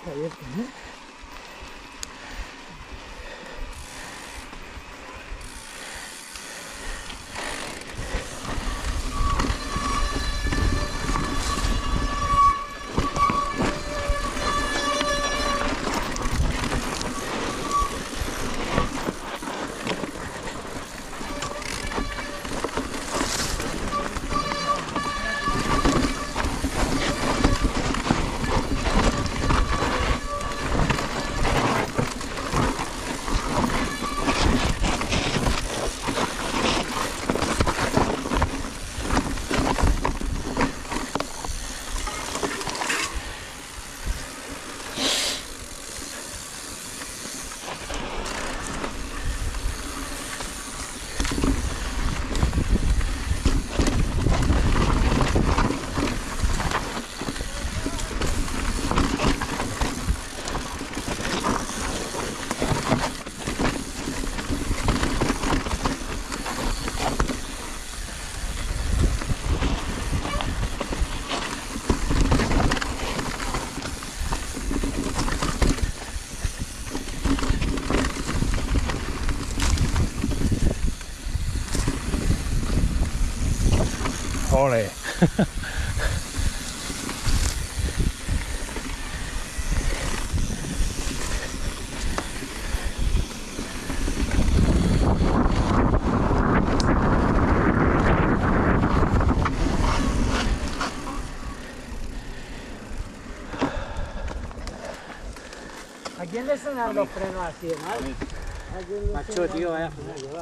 abierto, ¿no? Ole. ¿A quién le sonan los frenos así, mal? Macho, tío, vaya frenos llevar,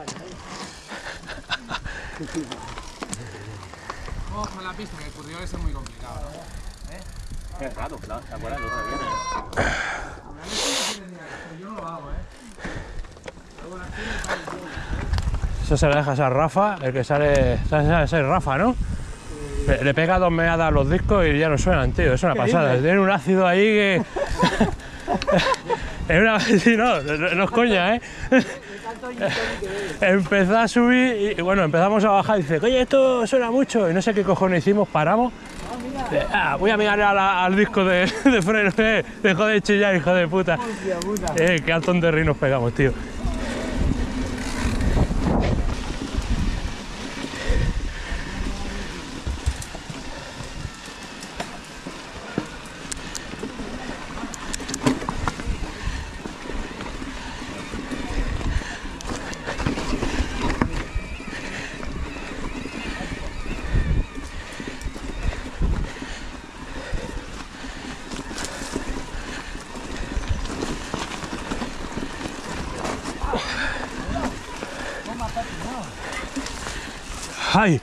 Ojo con la pista, que el currío es muy complicado. Qué raro, claro, ¿te acuerdas? Lo otro día. Yo no lo hago, Eso se lo dejas a Rafa, el que sale. Ese es Rafa, ¿no? Le pega 2 meadas a los discos y ya no suenan, tío. Es una pasada. Tiene un ácido ahí que. Es una. Sí, no es coña, ¿eh? Empezó a subir y bueno, empezamos a bajar y dice, oye, esto suena mucho. Y no sé qué cojones hicimos, paramos. Voy a mirar al disco de freno. Dejó de chillar, hijo de puta. Qué altón de nos pegamos, tío. ¡Ay!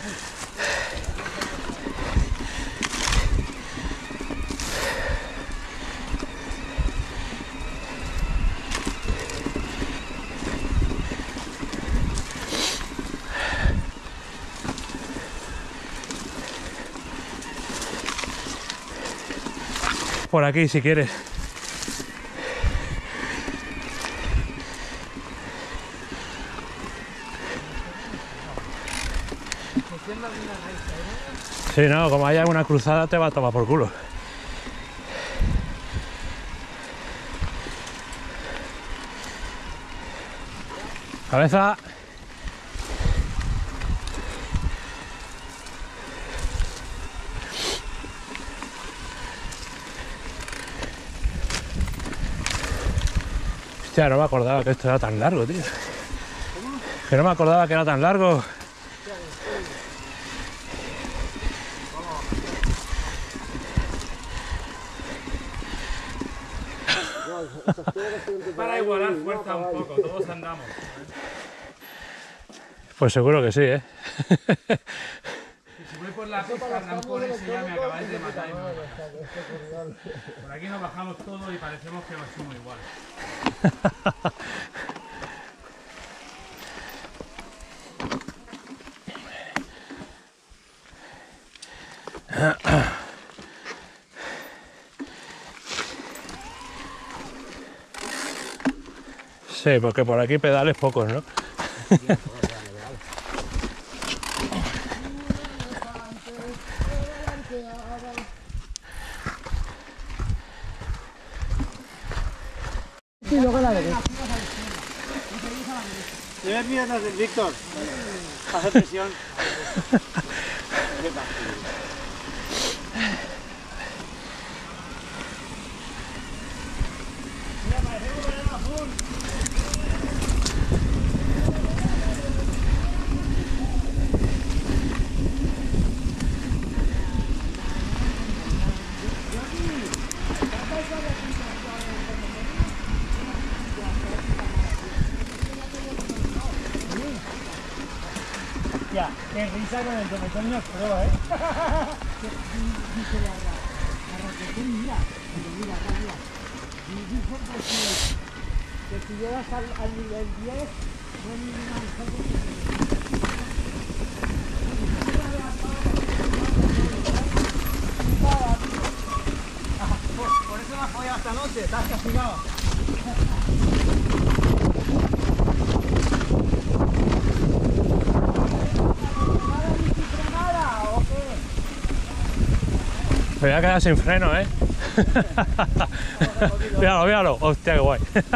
Por aquí, si quieres. Sí, no, como haya una cruzada te va a tomar por culo. Cabeza. Hostia, no me acordaba que esto era tan largo, tío. Que no me acordaba que era tan largo. Para igualar fuerza un poco, todos andamos. Pues seguro que sí, ¿eh? Si voy por la pista, rampones y ya me acabáis de matar. Por aquí nos bajamos todos y parecemos que nos somos iguales. Sí, porque por aquí pedales pocos, ¿no? la derecha. Debes mirar atrás del Víctor. Hace presión. Ya, qué risa con el tometón no es prueba, ¿eh? Dice la Raquel, mira, acá, mira. Dice que si llegas al nivel 10, no hay ninguna mujer que por eso me has fallado esta noche, estás castigado. Me voy a quedar sin freno, ¿eh? Míralo, míralo. Hostia, qué guay.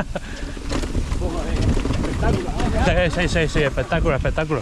Sí, espectáculo, espectáculo.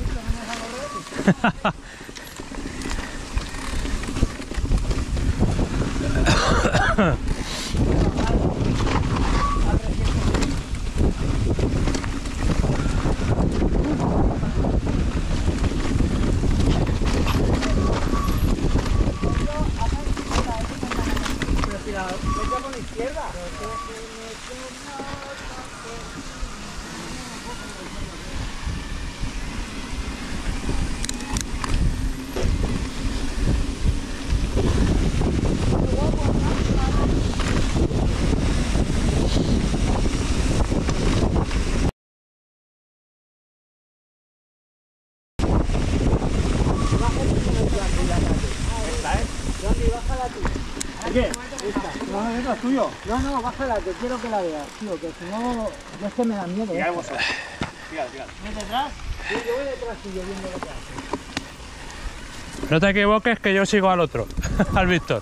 ¿Qué? No, esta es tuyo. No, bájala, que quiero que la veas, tío, que si no, es que me da miedo. Tíralo. Tíralo. ¿Ves detrás? Sí, yo voy detrás tuyo viendo lo que hace. No te equivoques que yo sigo al otro, al Víctor.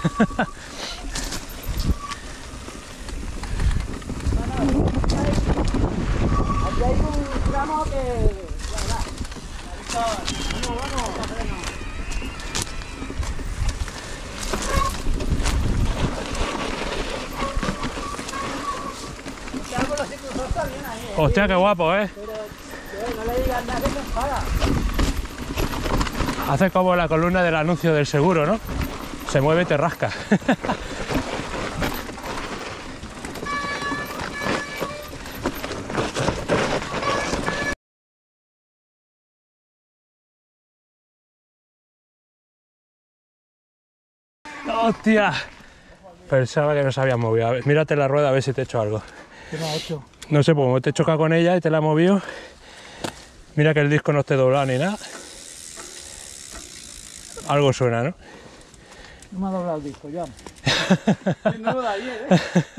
Aquí hay un tramo que... Vamos. Hostia, qué guapo, ¿eh? Pero no le digas nada que se enfada. Hace como la columna del anuncio del seguro, ¿no? Se mueve y te rasca. ¡Hostia! Pensaba que no se había movido. A ver, mírate la rueda a ver si te he hecho algo. ¿Qué me ha hecho? No sé, pues te he chocado con ella y te la he movido. Mira que el disco no esté doblado ni nada. Algo suena, ¿no? No me ha doblado el disco, ya. No lo da bien, ¿eh?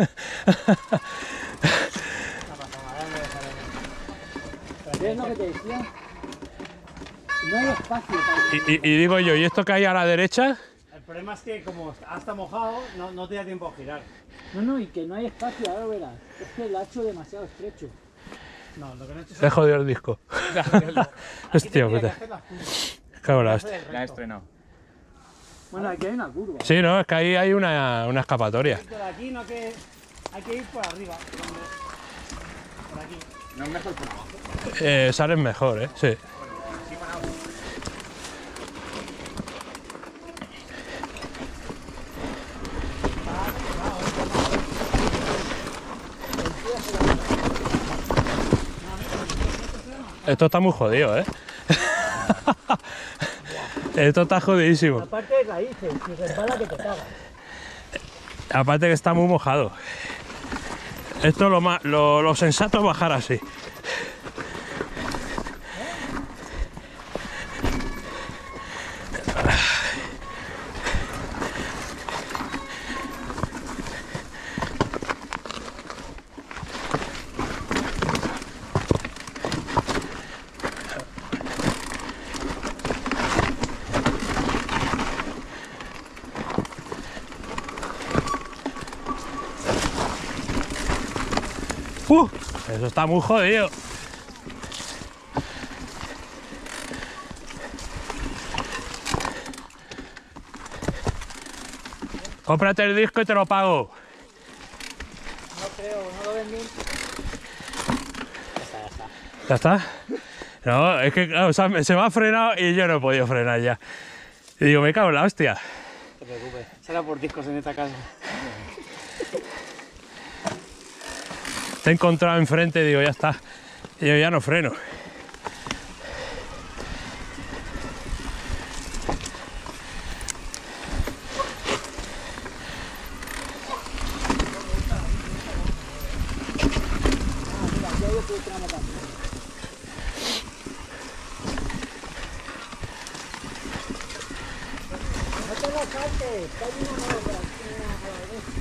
¿Ves lo que te decía? No hay espacio para... Y digo yo, ¿y esto que hay a la derecha? El problema es que como está mojado, no te da tiempo a girar. No, y que no hay espacio, ahora verás. Es que lo ha hecho demasiado estrecho. No, lo que no he hecho Te he jodido el disco. Hostia, puta. Cago en la hostia. La he estrenado. Bueno, aquí hay una curva. Sí, no, es que ahí hay una escapatoria. Por aquí no que... Hay que ir por arriba. Por aquí. No es mejor por abajo. Sales mejor, ¿eh? Sí. Esto está muy jodido, ¿eh? Esto está jodidísimo. Aparte de raíces, si resbala que te cagas. Aparte que está muy mojado. Esto lo sensato es bajar así. Eso está muy jodido. Cómprate el disco y te lo pago. No creo, no lo ven bien. ¿Ya está? No, es que claro, o sea, se me ha frenado y yo no he podido frenar ya. Y digo, me cago en la hostia. No te preocupes, será por discos en esta casa. Te he encontrado enfrente y digo, ya está. Y yo ya no freno. No te lo saltes, que hay una nueva por aquí, una a la vez.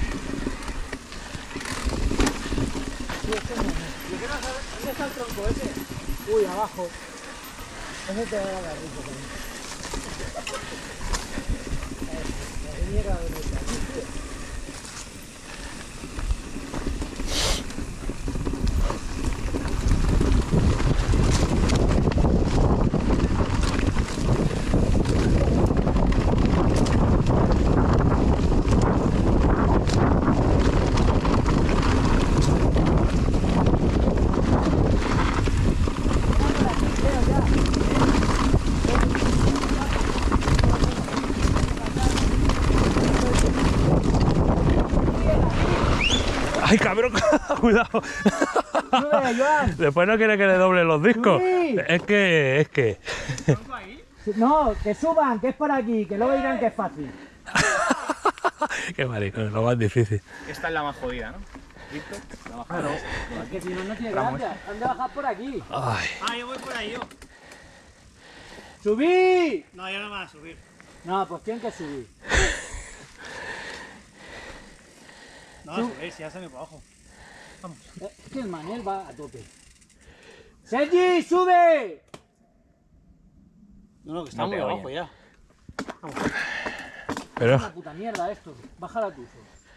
Sí, ese no es. Yo quiero saber, ¿dónde está el tronco ese? Uy, abajo. Ese te va a dar rico también. La mierda de vuelta. ¡Ay, cabrón! ¡Cuidado! Sube, Joan. Después no quiere que le doble los discos. Sí. Es que... No, que suban, que es por aquí, que luego dirán que es fácil. Qué maricón, lo más difícil. Esta es la más jodida, ¿no? ¿Visto? La más jodida. Es que si no, no tiene gracia. Han de bajar por aquí. Ay. Ah, yo voy por ahí, yo. ¡Subí! No, ya no me vas a subir. No, pues tienen que subir. No, a subir, si ya se me por abajo. Es que el Manel va a tope. ¡Sergi, sube! No, que está muy abajo ya. Pero... Una puta mierda esto. Bájala tú.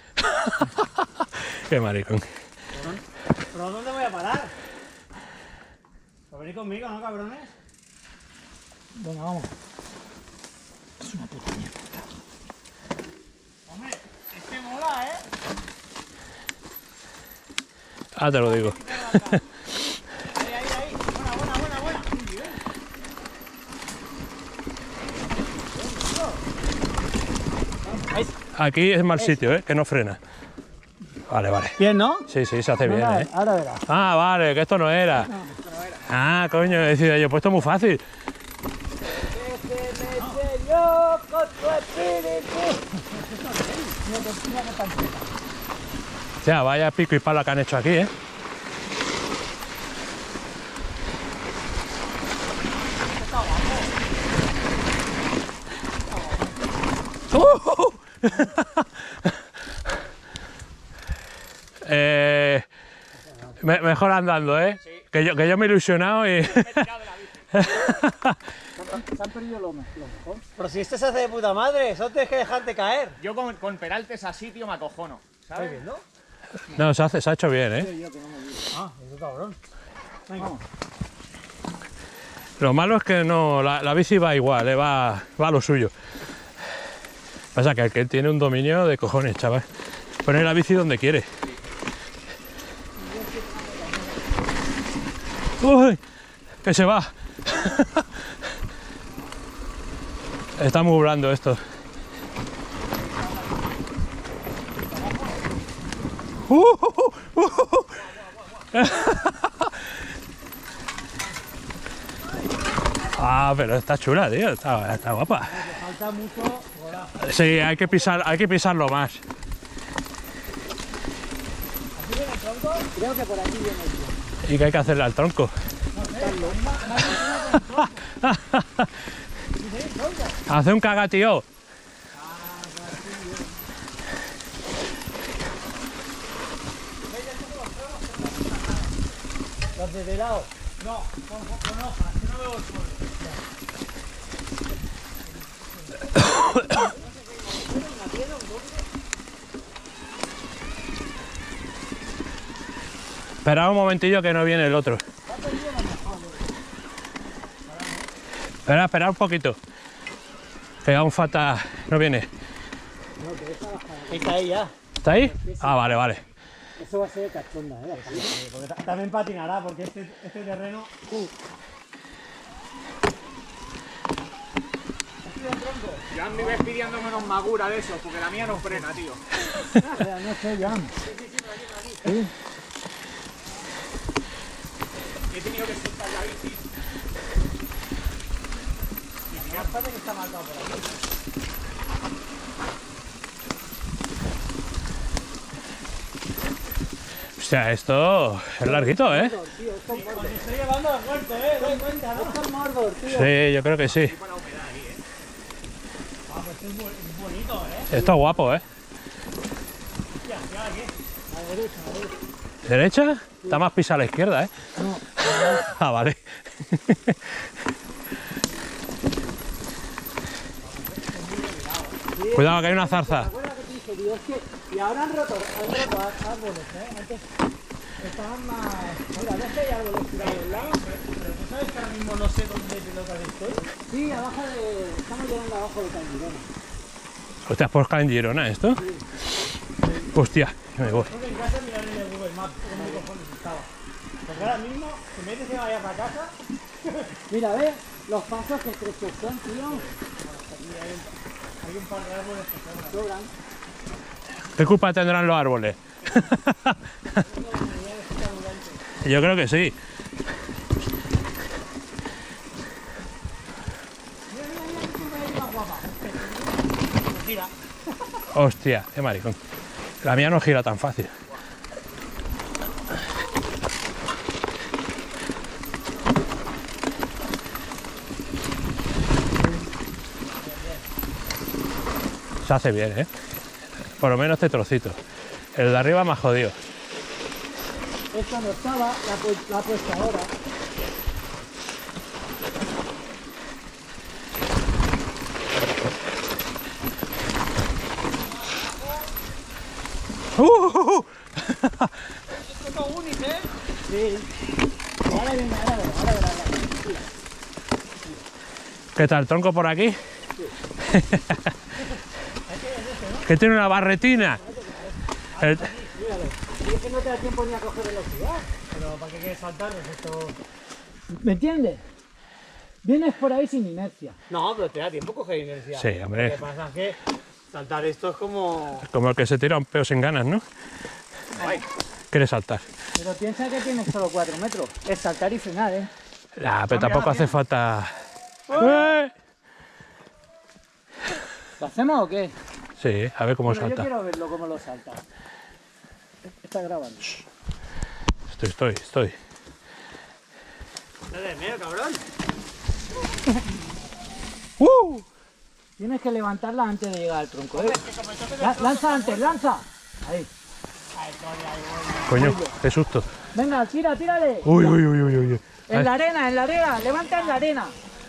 Qué maricón. ¿Pero dónde voy a parar? ¿Por venir conmigo, no, cabrones? Venga, vamos. Es una puta mierda. Hombre, este mola, ¿eh? Ah, te lo digo. Ahí. Buena. Aquí es mal sitio, ¿eh? Que no frena. Vale. Bien, ¿no? Sí, se hace bien, ¿eh? Ahora verás. Ah, vale, que esto no era. Ah, coño, he decidido yo, he puesto muy fácil. Señor, con tu espíritu. O sea, vaya pico y pala que han hecho aquí, ¿eh? Mejor andando, ¿eh? Sí. Que yo me he ilusionado y... Se han perdido lo mejor. Pero si este se hace de puta madre, solo tienes que dejarte caer. Yo con peraltes así, tío, me acojono. ¿Sabes? viendo? No, se ha hecho bien, ¿eh? Ah, eso cabrón. Venga. Vamos. Lo malo es que no, la bici va igual, va a lo suyo. Pasa que aquel tiene un dominio de cojones, chaval. Pone la bici donde quiere. ¡Uy! ¡Que se va! Está muy blando esto. Ah, pero está chula, tío. Está guapa. Falta mucho. Sí, hay que pisarlo más. ¿Aquí viene el tronco? Creo que por aquí viene el tronco. ¿Y qué hay que hacerle al tronco? Hace un cagatío. Los de lado. No, con hojas, que no veo el suelo. Esperad un momentillo que no viene el otro. Espera un poquito. Que aún falta... no viene. Está ahí ya. ¿Está ahí? Ah, vale, vale. Eso va a ser cachonda, porque también patinará, porque este terreno... Ya me ves pidiendo menos magura de eso, porque la mía no frena, tío. No sé, Jan. Sí. He tenido que soltar la bici. Y ya parece que está marcado por aquí. Hostia, esto es larguito, ¿eh? Estoy llevando a muerte, ten cuenta, ¿no? Esto es Mordor, tío. Sí, yo creo que sí. Ah, pues es bonito, Esto es guapo, ¿eh? Hostia, ¿qué hay aquí? A la derecha, a la derecha. ¿Derecha? Está más pisa a la izquierda, ¿eh? No. Ah, vale. Cuidado que hay una zarza. ¿Te acuerdas que te dije, digo, es que... Y ahora han roto árboles, Antes estaban más... Mira, ya sé, hay árboles tirados al lado. Pero tú sabes que ahora mismo no sé dónde pelota estoy. Sí, abajo de... Estamos llegando abajo de Candilona. Hostia, ¿por acá en Girona esto? Sí. Hostia, yo me voy. Creo que en casa mirar en el Google Maps dónde cojones estaba. Porque ahora mismo, si me dices que vaya para casa... Mira, ve los pasos que son, tío. Hay un par de árboles que sobran. ¿Qué culpa tendrán los árboles? Yo creo que sí. Gira. Hostia, qué maricón. La mía no gira tan fácil. Se hace bien, ¿eh? Por lo menos este trocito. El de arriba más jodido. Esta no estaba, la ha puesto ahora. Esto es único, ¿eh? Sí. Ahora viene, ahora verás. ¿Qué tal, tronco por aquí? Que tiene una barretina. Míralo. Y es que no te da tiempo ni a coger velocidad. Pero ¿para qué quieres saltar? Esto... ¿Me entiendes? Vienes por ahí sin inercia. No, pero te da tiempo coger inercia. Sí, hombre. Lo que pasa es que saltar esto es como... Como el que se tira un peo sin ganas, ¿no? Ay. ¿Quieres saltar? Pero piensa que tienes solo 4 metros. Es saltar y frenar, ¿eh? Nah, pero tampoco hace falta... ¿Lo hacemos o qué? Sí, a ver cómo Bueno, salta. yo quiero verlo cómo lo salta. Está grabando. Estoy. Dale, mira, cabrón. Tienes que levantarla antes de llegar al tronco, ¿eh? Lanza antes, lanza. Ahí. Coño, qué susto. Venga, tírale. Uy. En la arena, levanta en la arena.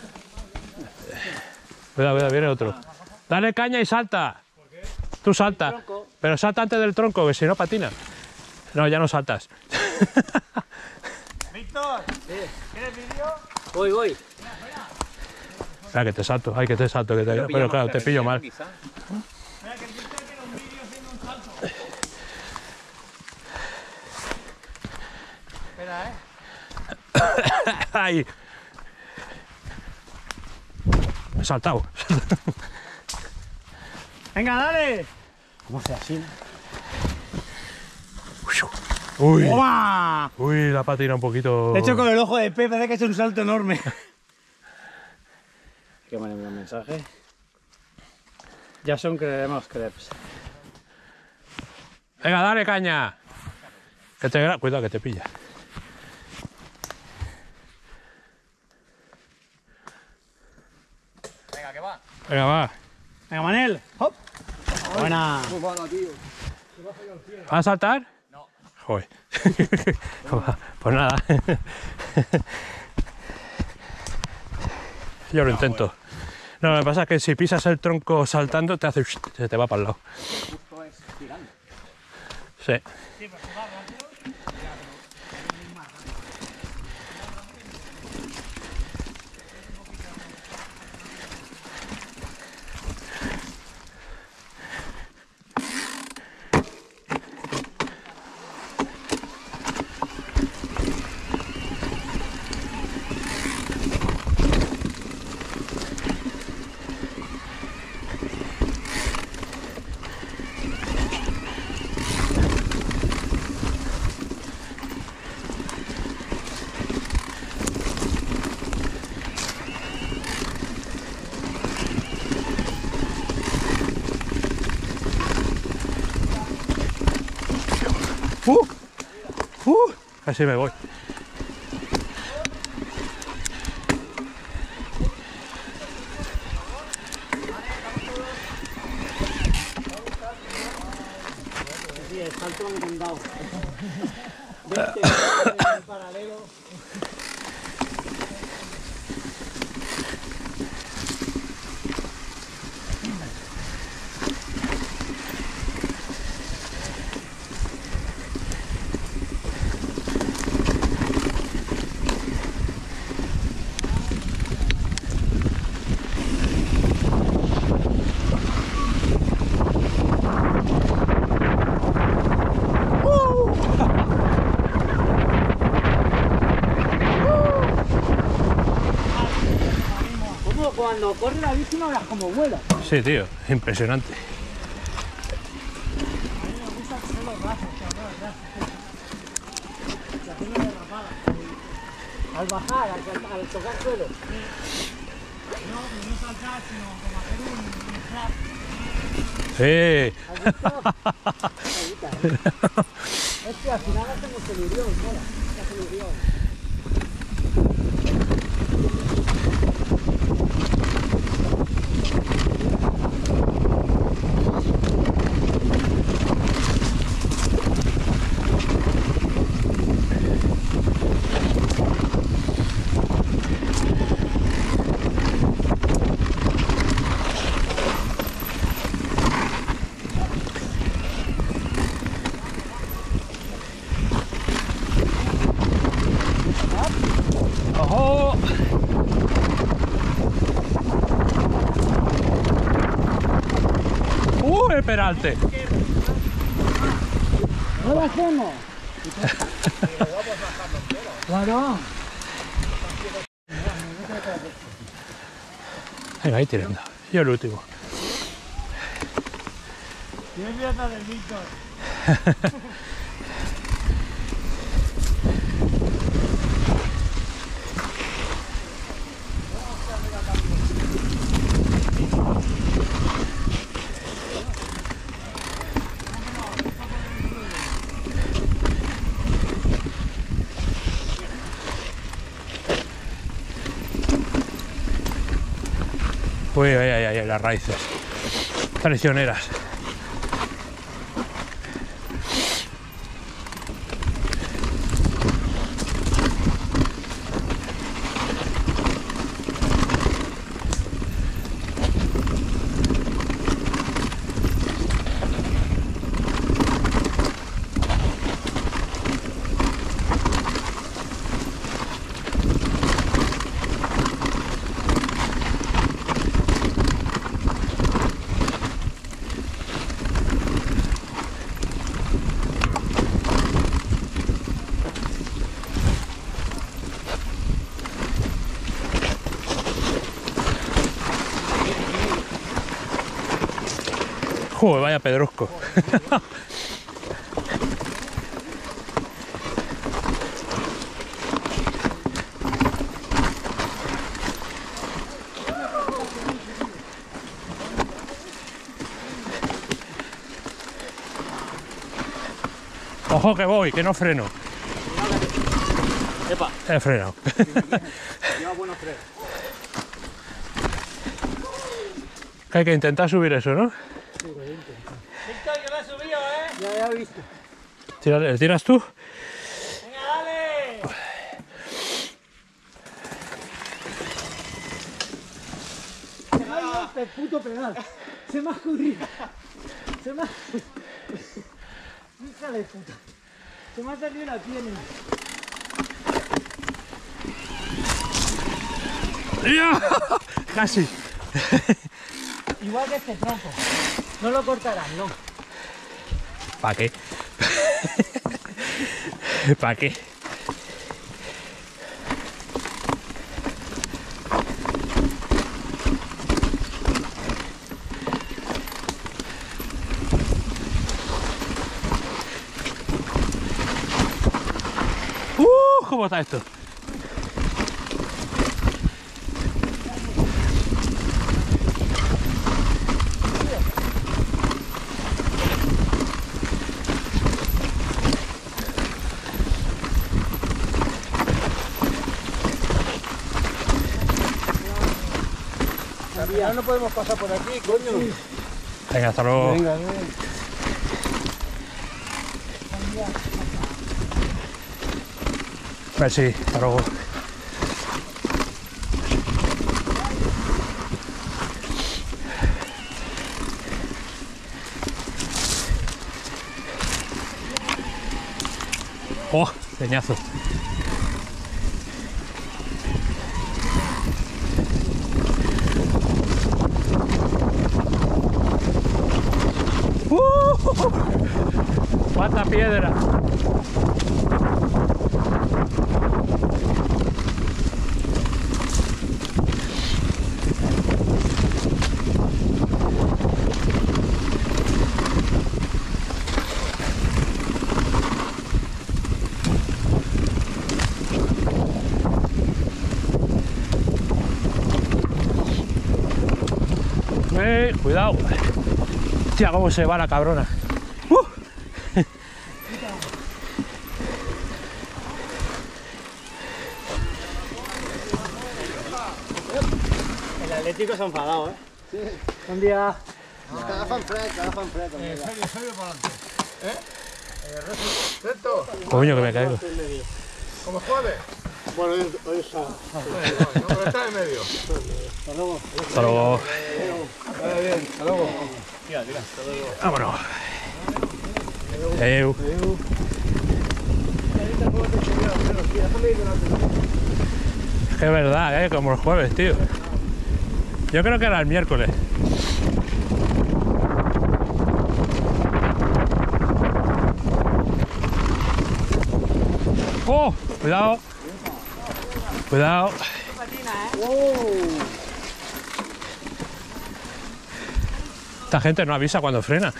Cuidado, viene otro. Dale caña y salta. Tú salta. Pero salta antes del tronco, que si no patina. No, ya no saltas. Víctor, ¿quieres vídeo? Voy. Espera, que te salto. Ay, que te salto. Pero claro, te pillo mal. Mira, que el Víctor quiere un vídeo haciendo un salto. Espera, Ay. Me he saltado. Venga, dale. ¿Cómo se así? Uy. ¡Toma! Uy, la patina un poquito. De hecho, con el ojo de pez parece que es un salto enorme. ¿Qué me envía un mensaje? Ya son creemos crepes. Venga, dale caña. Cuidado que te pilla. Venga, que va. Venga, va. Venga, Manel. Hop. Buena. Muy bueno, tío. ¿Vas a saltar? No. Joder. Pues nada. Yo lo intento. No, lo que pasa es que si pisas el tronco saltando, te hace... se te va para el lado. Justo es girando. Sí. Casi me voy. Sí, el salto lo han dado. 20 en paralelo. Como cuando corre la bici no veas cómo vuela. Sí, tío, impresionante. A mí me gusta hacer los brazos, que hacer una derrapada. Al bajar, al tocar suelo. No saltar, sino como hacer un flap. Sí. ¿Has visto? Es que al final hacemos el irión, mola. Hace el irión. ¡Ojo! El peralte. ¡No lo hacemos! Claro. Venga, ahí tirando. Yo el último. Tienes pirata del Víctor. Uy, ay, las raíces traicioneras. Joder, vaya pedrusco. Ojo que voy, que no freno. Epa, He frenado. lleva buenos frenos. Que hay que intentar subir eso, ¿no? Víctor, yo lo he subido, ¿eh? Ya he visto. ¿Le tiras tú? ¡Venga, dale! Se me ha ido el puto pedal. Se me ha escurrido. Se me ha... Hija de puta. Se me ha salido la pierna. ¡Ya! Casi. Igual que este tronco. No lo cortarán, no. ¿Para qué? ¿Para qué? ¿Cómo está esto? Al final no podemos pasar por aquí, coño. Venga, hasta luego. Venga, venga. Pues sí, hasta luego. ¡Oh! Peñazo. ¡Cuánta piedra! Cuidado. Hostia, cómo se va la cabrona. El Atlético se ha enfadado, ¿eh? Sí. Un día... Agafen fred. Serio para adelante. Recto. Coño, que me caigo. Como jueves. Bueno, hoy es sábado. No, pero está en medio. Hasta luego. Hasta luego. Vale, bien. Hasta luego. Vámonos. Eu. Es que es verdad, como el jueves, tío. Yo creo que era el miércoles. ¡Oh! Cuidado. Cuidado. Esta gente no avisa cuando frena.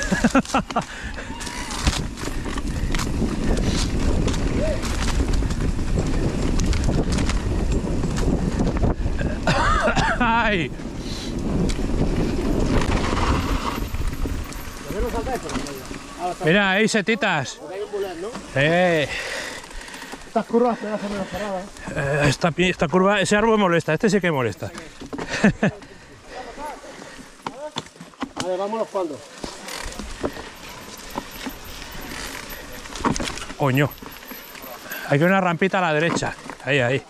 ¡Ay! Mira, ahí setitas. Estas curvas te hacen menos paradas. Esta curva, ese árbol molesta, este sí que molesta. Vale, vámonos cuando. Coño. Hay que una rampita a la derecha. Ahí, ahí.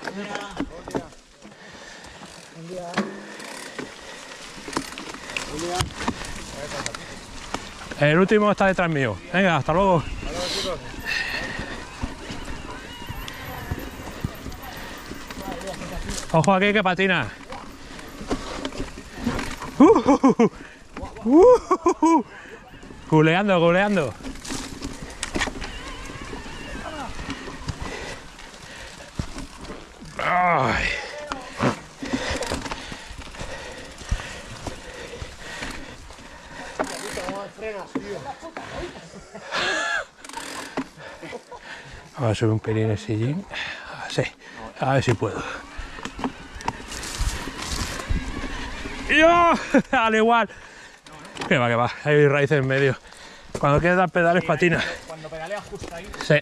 El último está detrás mío. Venga, hasta luego. Ojo aquí que patina. Culeando, culeando. Ay. Vamos a subir un pelín el sillín. Sí, a ver si puedo. ¡Yo! Al igual. Que va, hay raíces en medio. Cuando quieres dar pedales, patina. Cuando pedaleas justo ahí. Sí.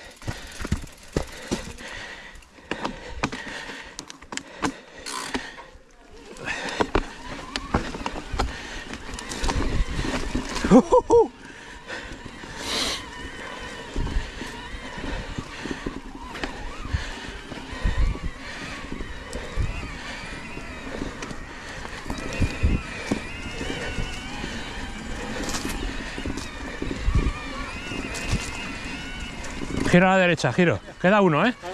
Giro a la derecha, giro. Queda uno, ¿eh?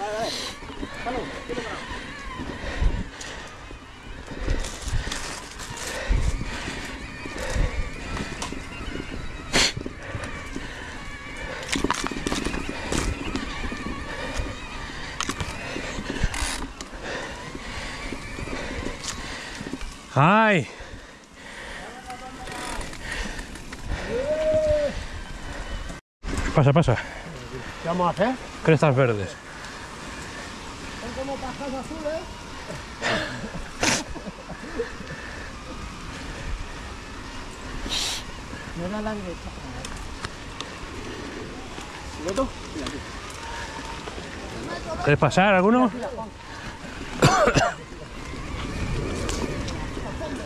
¡Ay! Pasa, pasa. ¿Qué vamos a hacer? Crestas verdes. Son como pajas azules. No era la derecha. ¿Piloto? ¿Quieres pasar alguno?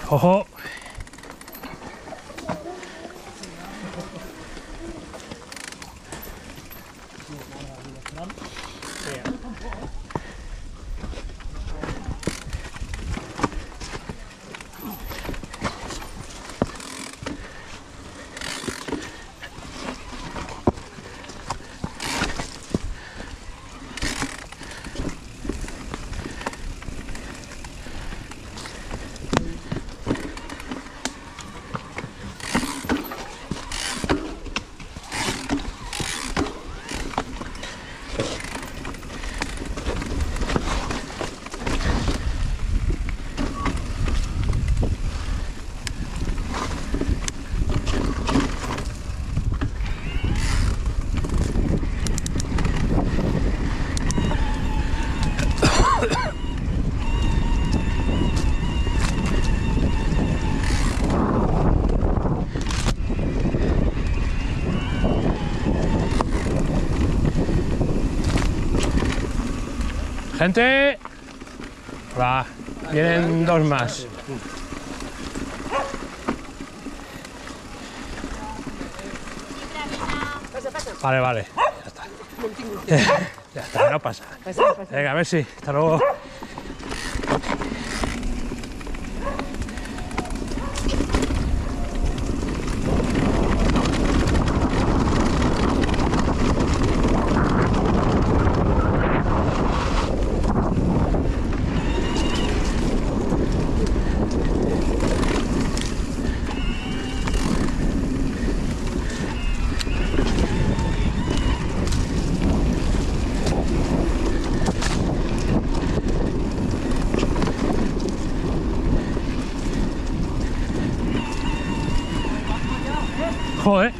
Ojo. Gente, hola, vienen dos más. Vale, vale, ya está. Ya está, no pasa. Venga, a ver si, hasta luego. Joder.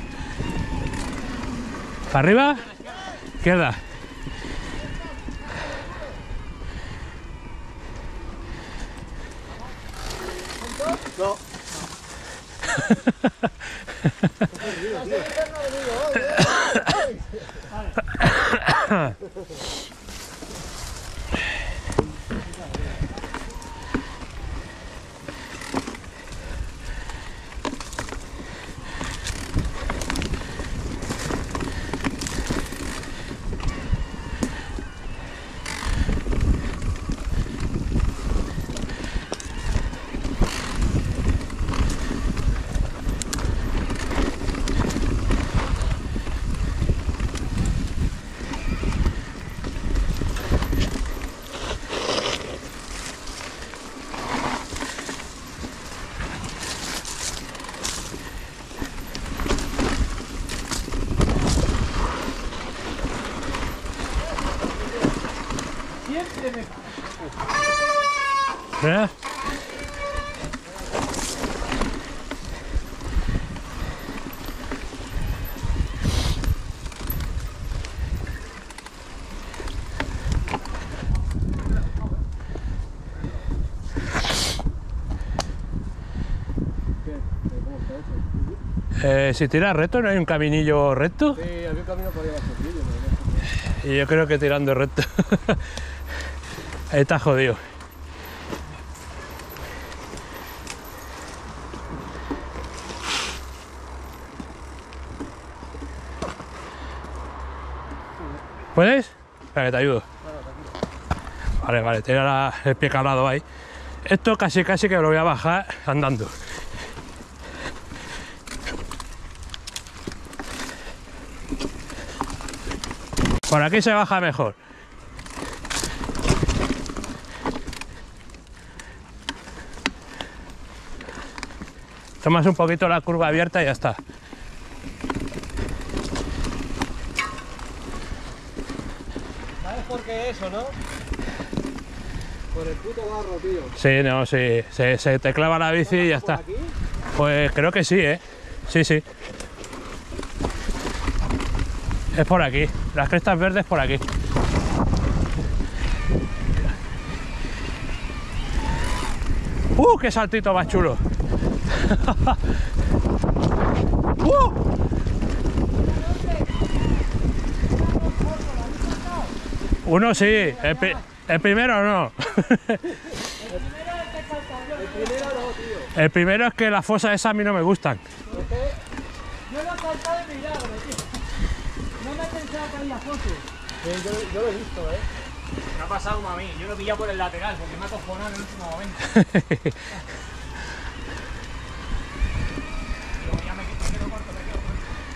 ¿Para arriba? Izquierda. No. ¿Eh? Si tiras recto, ¿no hay un caminillo recto? Sí, había un camino por ahí abajo. Y yo creo que tirando recto. Ahí está jodido. ¿Puedes? Espera que te ayudo. Vale, vale, tira el pie calado ahí. Esto casi que lo voy a bajar andando. Por aquí se baja mejor. Tomas un poquito la curva abierta y ya está. ¿Sabes por qué eso, no? Por el puto barro, tío. Sí, no, sí. Se te clava la bici y ya está. ¿Aquí? Pues creo que sí, ¿eh? Sí, sí. Es por aquí. Las crestas verdes por aquí. ¡Qué saltito más chulo! Uno sí, el primero no. El primero es que salta, El primero no, tío. El primero es que las fosas esas a mí no me gustan. Yo lo he saltado de milagro, tío. No me pensaba que había fosos. Yo lo he visto, Me ha pasado como a mí. Yo lo pillé por el lateral porque me ha cojonado en el último momento. Digo, ya me quedo corto, me quedo corto.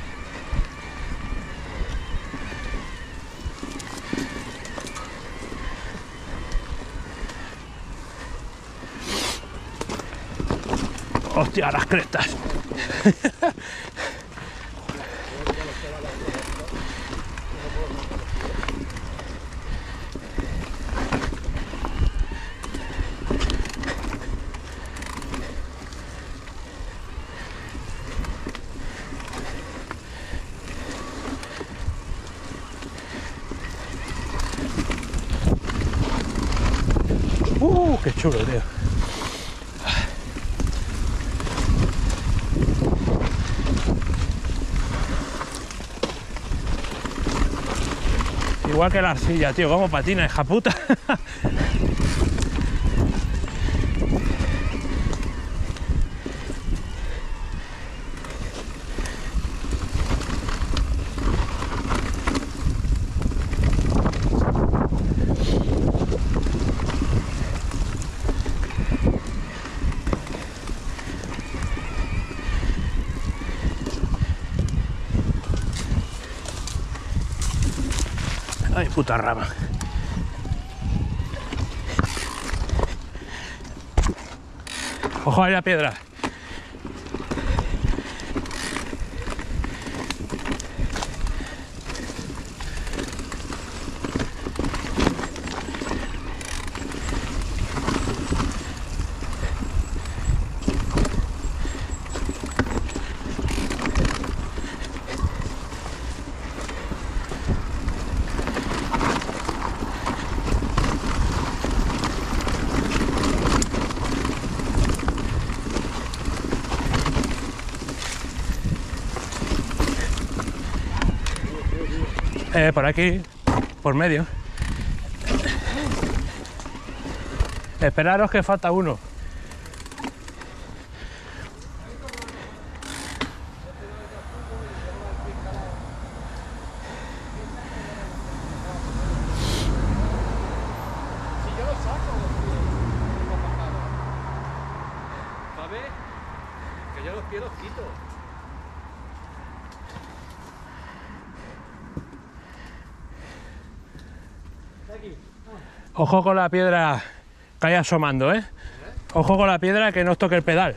Hostia, las crestas. Qué chulo, tío. Igual que la arcilla, tío, como patina, hija puta. Ay, puta rama. Ojo a la piedra. Por aquí, por medio. Esperaros que falta uno. ¿Sabes? Que yo los pies los quito. Ojo con la piedra que hay asomando, ¿eh? Ojo con la piedra que no os toque el pedal.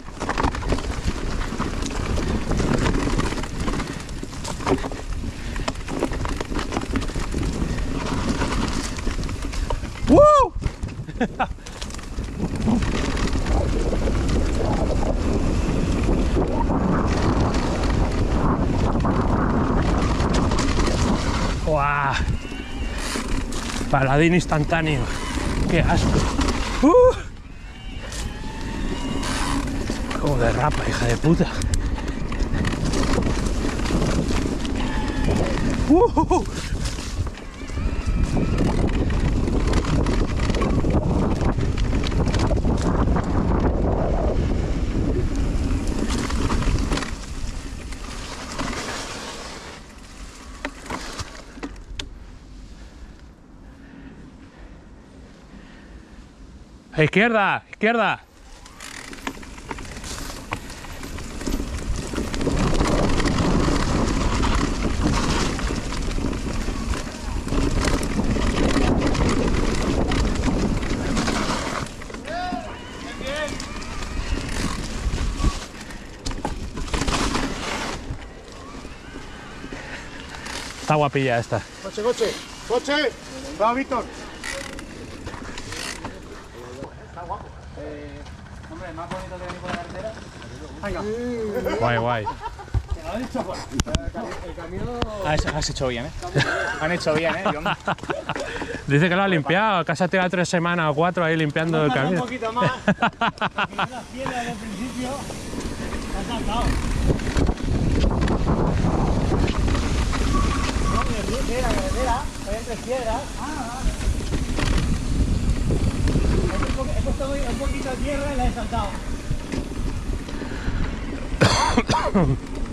¡Woo! ¡Guau! Paladín instantáneo. ¡Qué asco! Como derrapa, hija de puta. Izquierda, izquierda. Está guapilla esta. Coche, coche, coche. Va, Víctor. Hombre, más bonito que venir por la carretera. Guay, guay. El camión. Has hecho bien, ¿eh? Han hecho bien, ¿eh? Dice que lo ha limpiado, que has tirado 3 semanas o 4 ahí limpiando el Un camino. poquito más. Porque las piedras del principio han saltado. No, de la carretera, hay entre piedras. He puesto un poquito de tierra y la saltado.